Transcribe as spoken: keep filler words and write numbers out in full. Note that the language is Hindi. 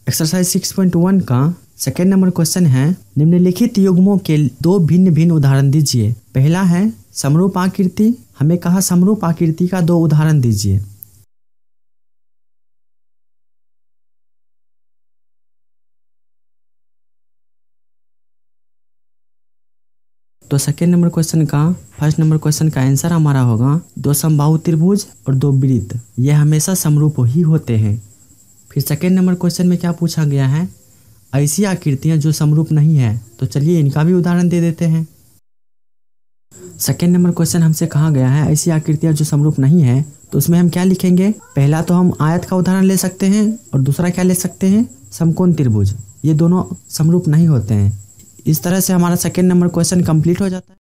एक्सरसाइज सिक्स पॉइंट वन का सेकेंड नंबर क्वेश्चन है, निम्नलिखित युग्मों के दो भिन्न भिन्न उदाहरण दीजिए। पहला है समरूप आकृति, हमें कहा समरूप आकृति का दो उदाहरण दीजिए। तो सेकेंड नंबर क्वेश्चन का फर्स्ट नंबर क्वेश्चन का आंसर हमारा होगा दो समबाहु त्रिभुज और दो वृत्त, ये हमेशा समरूप ही होते हैं। फिर सेकेंड नंबर क्वेश्चन में क्या पूछा गया है, ऐसी आकृतियां जो समरूप नहीं है, तो चलिए इनका भी उदाहरण दे देते हैं। सेकेंड नंबर क्वेश्चन हमसे कहा गया है ऐसी आकृतियां जो समरूप नहीं है, तो उसमें हम क्या लिखेंगे, पहला तो हम आयत का उदाहरण ले सकते हैं और दूसरा क्या ले सकते हैं, समकोण त्रिभुज। ये दोनों समरूप नहीं होते हैं। इस तरह से हमारा सेकेंड नंबर क्वेश्चन कंप्लीट हो जाता है।